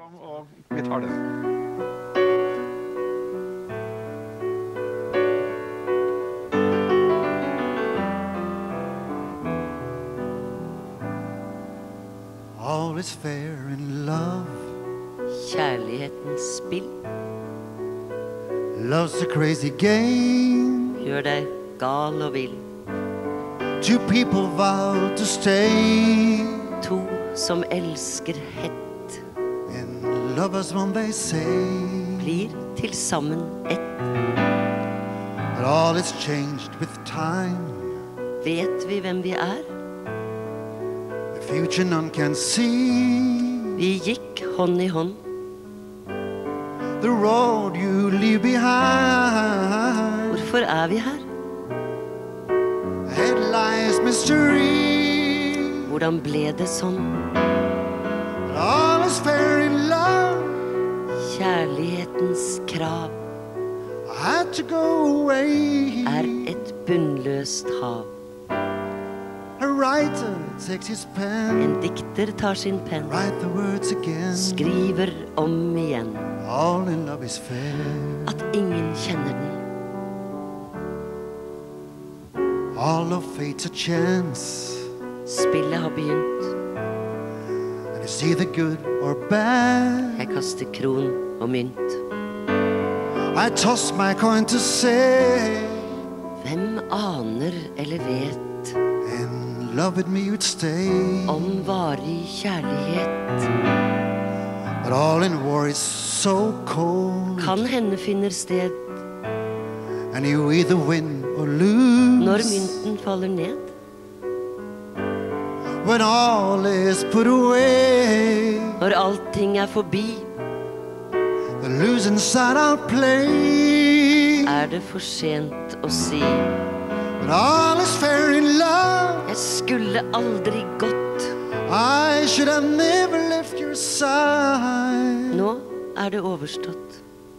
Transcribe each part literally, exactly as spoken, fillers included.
Kom, og vi tar det. All is fair in love. Kjærlighetens spill. Love's a crazy game. Gjør deg gal og vill. Two people vow to stay. To som elsker hett. And lovers when they say. Blir til sammen ett. But all is changed with time. Vet vi hvem vi er? The future none can see. Vi gikk hånd i hånd. The road you leave behind. Hvorfor er vi her? Ahead lies mystery. Hvordan ble det sånn? But all is fair in love. Kjærlighetens krav I had to go away. er et bunnløst hav. A writer takes his pen. En dikter tar sin penn, Write the words again. skriver om igjen. All in love is fair. At ingen kjenner den. All of fate's a chance. Spillet har begynt. And it's either good or bad. Jeg kaster kron og mynt. I toss my coin to say. Hvem aner eller vet And love with me you'd stay. om varig kjærlighet? But all in war is so cold. Kan hende finner sted And you either win or lose. når mynten faller ned. When all is put away. Når allting er forbi, The losing side I'll play. er det for sent å si. But all is fair in love. Jeg skulle aldri gått. I should have never left your side. Nå er det overstått.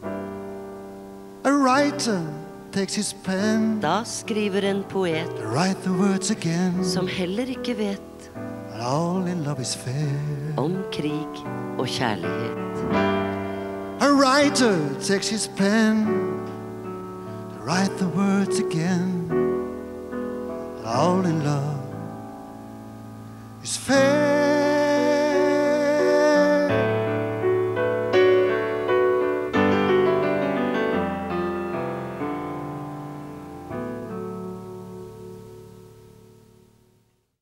A writer takes his pen. Da skriver en poet To write the words again. som heller ikke vet And all in love is fair. om krig og kjærlighet. A writer takes his pen. To write the words again. And all in love is fair.